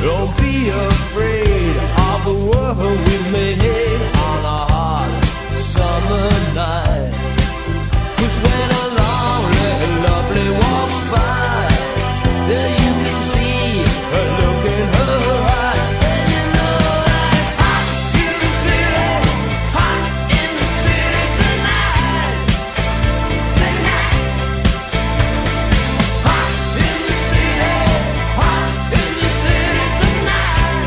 Don't be afraid of the world we made on a hot summer night. 'Cause when a lonely, lovely walks by, there you can see her look in her eye. And you know that it's hot in the city, hot in the city tonight. Tonight. Hot in the city, hot in the city tonight.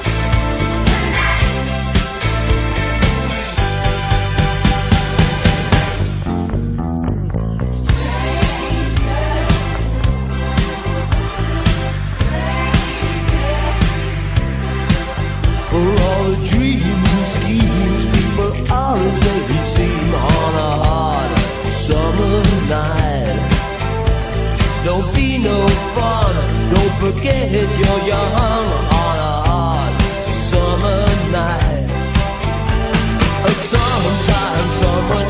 For all the dreams and schemes people always make it seem on a hot summer night. Don't be no fun, don't forget you're young on a hot summer night. Sometimes someone